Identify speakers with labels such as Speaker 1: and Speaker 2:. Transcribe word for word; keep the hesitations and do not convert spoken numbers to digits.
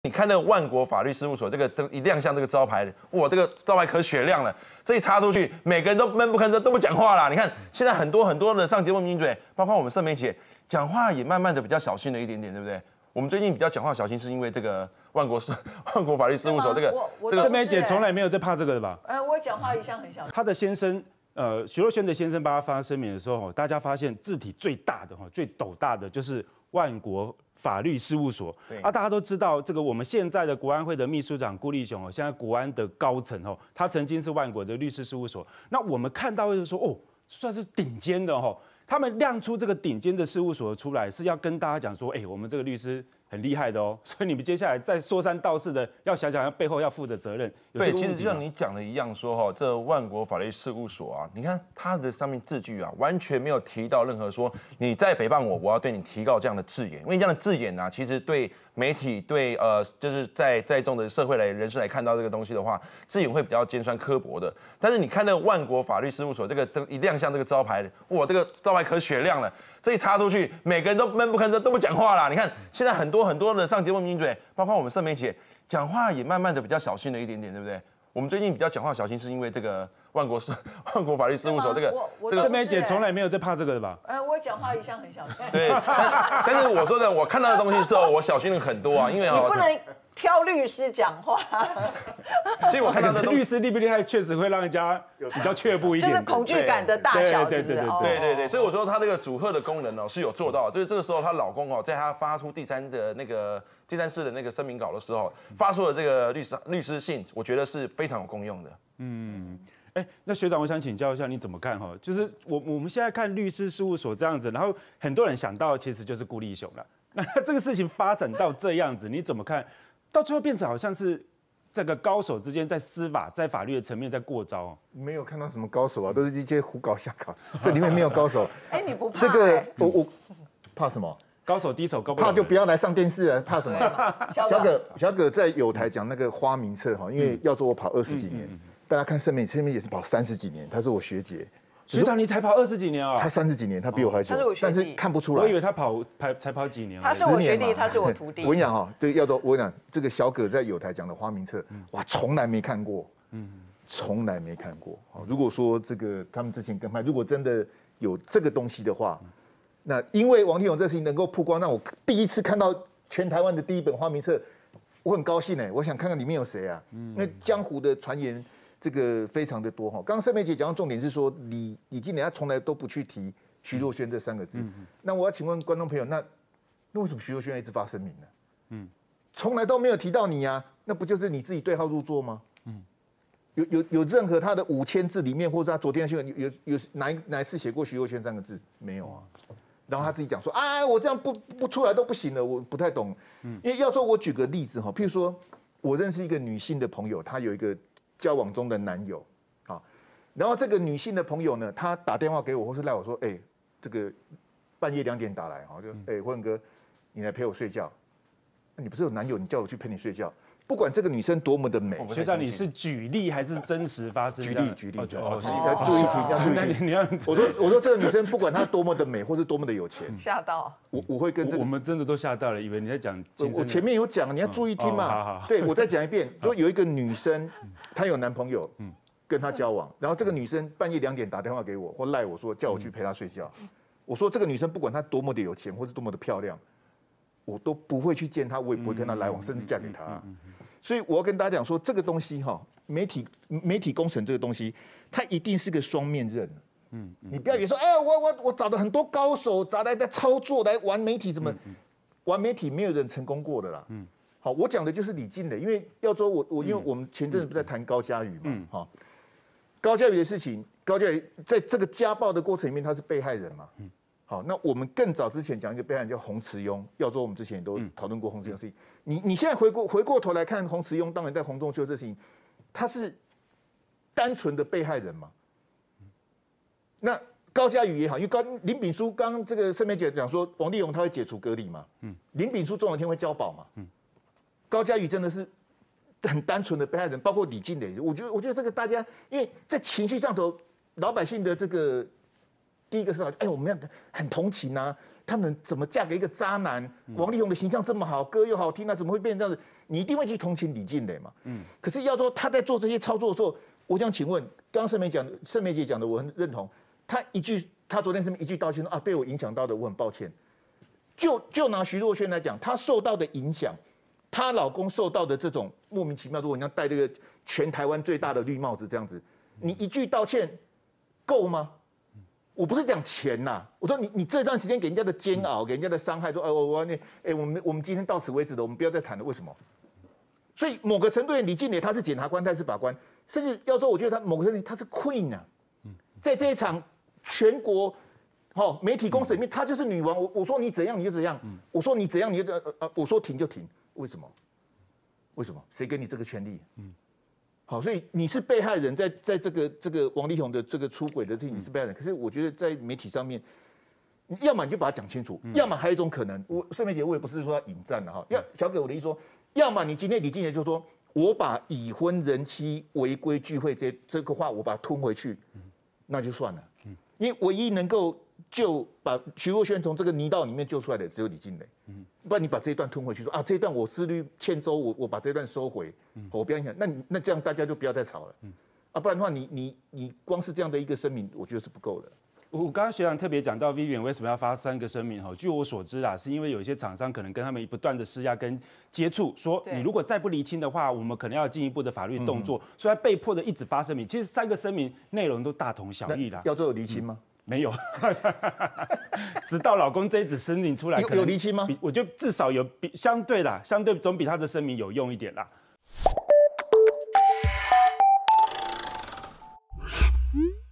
Speaker 1: 你看那个万国法律事务所这个灯一亮相这个招牌，哇，这个招牌可雪亮了。这一插出去，每个人都闷不吭声，都不讲话啦。你看现在很多很多的上节目名嘴，包括我们盛梅姐，讲话也慢慢的比较小心了一点点，对不对？我们最近比较讲话小心，是因为这个万国事万国法律事务所这个
Speaker 2: 这个盛梅姐从来没有在怕这个的吧？
Speaker 3: 呃，我讲话一向很小心。
Speaker 2: 她的先生。呃，徐若瑄的先生帮他发声明的时候，大家发现字体最大的哈、最斗大的就是万国法律事务所。啊，大家都知道这个我们现在的国安会的秘书长顾立雄哦，现在国安的高层哦，他曾经是万国的律师事务所。那我们看到就是说，哦，算是顶尖的哦。他们亮出这个顶尖的事务所出来，是要跟大家讲说，哎，我们这个律师很厉害的哦，所以你们接下来再说三道四的，要想想背后要负的责任。
Speaker 1: 对，其实就像你讲的一样，说哈，这万国法律事务所啊，你看它的上面字句啊，完全没有提到任何说你再诽谤我，我要对你提告这样的字眼，因为这样的字眼呢、啊，其实对媒体对呃，就是在在众的社会来人士来看到这个东西的话，字眼会比较尖酸刻薄的。但是你看那个万国法律事务所这个灯一亮相这个招牌，哇，这个招牌可雪亮了。这一插出去，每个人都闷不吭声，都不讲话啦。你看现在很多很多的上节目名嘴，包括我们盛梅姐，讲话也慢慢的比较小心了一点点，对不对？我们最近比较讲话小心，是因为这个万国事万国法律事务所这个
Speaker 2: 这个盛梅姐从来没有在怕这个的吧？
Speaker 3: 呃，我讲话一向很小心。
Speaker 1: 对，但, 但是我说的，我看到的东西的时候，我小心了很多啊，因为
Speaker 3: 你不能挑律师讲话。
Speaker 1: 所以我看到的
Speaker 2: 律师厉不厉害，确实会让人家比较却步一点，
Speaker 3: 就是恐惧感的大小，
Speaker 2: 对对对
Speaker 1: 对对对，所以我说他这个阻吓的功能哦是有做到，就是这个时候她老公哦，在她发出第三的那个第三次的那个声明稿的时候，发出了这个律师律师信，我觉得是非常有功用的。
Speaker 2: 嗯。哎，那学长，我想请教一下，你怎么看哈？就是我我们现在看律师事务所这样子，然后很多人想到其实就是顾立雄了。那这个事情发展到这样子，你怎么看？到最后变成好像是这个高手之间在司法、在法律的层面在过招、哦。
Speaker 4: 没有看到什么高手啊，都是一些胡搞瞎搞，这里面没有高手。
Speaker 3: 哎，你不怕、欸？
Speaker 4: 这个我我怕什么？
Speaker 2: 高手低手高不
Speaker 4: 怕就不要来上电视了，怕什么？
Speaker 3: 小
Speaker 4: 葛小葛在友台讲那个花名册哈，因为要做我跑二十几年。嗯嗯嗯大家看盛梅，盛梅也是跑三十几年，她是我学姐。
Speaker 2: 学长，你才跑二十几年啊？
Speaker 4: 她三十几年，她比我还久，
Speaker 3: 哦、
Speaker 4: 但是看不出来。
Speaker 2: 我以为她跑才才跑几年。
Speaker 3: 他是我学弟，他是我徒弟。
Speaker 4: 我跟你讲哈，这个要做我跟你讲，这个小葛在友台讲的花名册，哇，从来没看过，嗯，从来没看过。如果说这个他们之前跟拍，如果真的有这个东西的话，那因为王力宏这事情能够曝光，让我第一次看到全台湾的第一本花名册，我很高兴哎，我想看看里面有谁啊，因为江湖的传言。这个非常的多哈，刚刚盛梅姐讲到重点是说李李金莲她从来都不去提徐若瑄这三个字，嗯、那我要请问观众朋友，那那为什么徐若瑄一直发声明呢？嗯，从来都没有提到你呀、啊，那不就是你自己对号入座吗？嗯，有有有任何他的五千字里面，或者他昨天的新闻有有有哪一哪一次写过徐若瑄三个字？没有啊。然后他自己讲说，啊，我这样不不出来都不行了，我不太懂。嗯，因为要说我举个例子哈，譬如说我认识一个女性的朋友，她有一个。交往中的男友，啊，然后这个女性的朋友呢，她打电话给我，或是赖我说，哎、欸，这个半夜两点打来，哈，就哎，辉文哥，你来陪我睡觉，你不是有男友，你叫我去陪你睡觉，不管这个女生多么的美，
Speaker 2: 学长，你是举例还是真实发生？
Speaker 4: 举例，举例，
Speaker 2: 哦，
Speaker 4: 要注意听，要注意听。
Speaker 2: 你要，
Speaker 4: 我说，我说这个女生不管她多么的美，或是多么的有钱，
Speaker 3: 吓到
Speaker 4: 我，我会跟这个，
Speaker 2: 我们真的都吓到了，以为你在讲。
Speaker 4: 我前面有讲，你要注意听嘛。好好。对，我再讲一遍，说有一个女生，她有男朋友，跟她交往，然后这个女生半夜两点打电话给我，或赖我说叫我去陪她睡觉。我说这个女生不管她多么的有钱，或是多么的漂亮，我都不会去见她，我也不会跟她来往，甚至嫁给她。所以我要跟大家讲说，这个东西哈，媒体媒体工程这个东西，它一定是个双面刃。嗯，你不要以为说，哎，我我我找了很多高手，找来在操作来玩媒体，什么玩媒体没有人成功过的啦。嗯，好，我讲的就是李静蕾，因为要说我我因为我们前阵子不是在谈高嘉瑜嘛，哈，高嘉瑜的事情，高嘉瑜在这个家暴的过程里面，他是被害人嘛。嗯，好，那我们更早之前讲一个被害人叫洪慈庸，要说我们之前也都讨论过洪慈庸的事情。你你现在回过回过头来看洪慈庸，当然在洪仲丘这事情，他是单纯的被害人嘛。那高嘉瑜也好，因为高林炳书刚刚这个盛梅姐讲说，王力宏他会解除隔离嘛，嗯，林炳书总有一天会交保嘛，嗯，高嘉瑜真的是很单纯的被害人，包括李静蕾，我觉得我觉得这个大家因为在情绪上头，老百姓的这个第一个是哎，我们要很同情啊。他们怎么嫁给一个渣男？王力宏的形象这么好，歌又好听，那怎么会变成这样子？ 你一定会去同情李静蕾嘛。嗯。可是要说他在做这些操作的时候，我想请问，刚刚盛梅讲，盛梅姐讲的，我很认同。他一句，他昨天是一句道歉说啊，被我影响到的，我很抱歉。就就拿徐若瑄来讲，她受到的影响，她老公受到的这种莫名其妙，如果你要戴这个全台湾最大的绿帽子这样子，你一句道歉够吗？我不是讲钱呐、啊，我说你你这段时间给人家的煎熬，给人家的伤害，说哎我我那哎我们我们今天到此为止了，我们不要再谈了，为什么？所以某个程度，李静蕾她是检察官，她是法官，甚至要说，我觉得她某个程度她是 queen 啊，在这一场全国。好，媒体公审里面，她就是女王。我我说你怎样你就怎样，我说你怎样你就呃呃，我说停就停，为什么？为什么？谁给你这个权利？嗯，好，所以你是被害人，在在这个这个王力宏的这个出轨的事情，你是被害人。可是我觉得在媒体上面，要么你就把它讲清楚，要么还有一种可能，我盛梅姐我也不是说要引战了哈，要小给我的意思说，要么你今天李静蕾就说我把已婚人妻违规聚会这这个话我把它吞回去，那就算了，因为唯一能够。就把徐若瑄从这个泥道里面救出来的只有李静蕾，嗯，不然你把这一段吞回去说啊，这一段我思虑欠周，我我把这一段收回，嗯、我不要影响，那你那这样大家就不要再吵了，嗯，啊，不然的话你你你光是这样的一个声明，我觉得是不够的。
Speaker 2: 我刚刚学长特别讲到 Vivian 为什么要发三个声明哈？据我所知啊，是因为有一些厂商可能跟他们不断的施压跟接触，说你如果再不厘清的话，我们可能要进一步的法律动作，嗯、所以他被迫的一直发声明。其实三个声明内容都大同小异啦。
Speaker 4: 要做有厘清吗？
Speaker 2: 嗯没有，直到老公这一纸声明出来，
Speaker 4: 有有厘清吗？
Speaker 2: 我觉得至少有比相对啦，相对总比他的声明有用一点啦。嗯